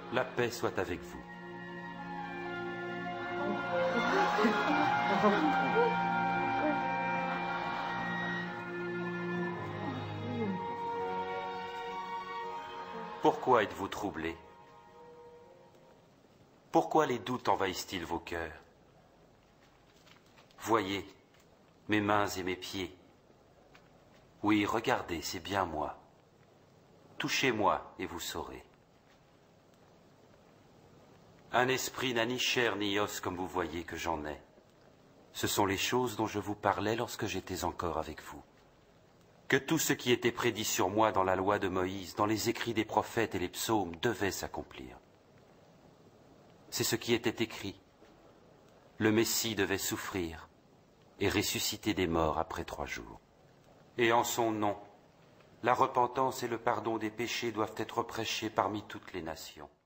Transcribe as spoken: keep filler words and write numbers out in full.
La paix soit avec vous. Pourquoi êtes-vous troublés? Pourquoi les doutes envahissent-ils vos cœurs? Voyez mes mains et mes pieds. Oui, regardez, c'est bien moi. Touchez-moi et vous saurez. Un esprit n'a ni chair ni os comme vous voyez que j'en ai. Ce sont les choses dont je vous parlais lorsque j'étais encore avec vous. Que tout ce qui était prédit sur moi dans la loi de Moïse, dans les écrits des prophètes et les psaumes, devait s'accomplir. C'est ce qui était écrit. Le Messie devait souffrir et ressusciter des morts après trois jours. Et en son nom, la repentance et le pardon des péchés doivent être prêchés parmi toutes les nations.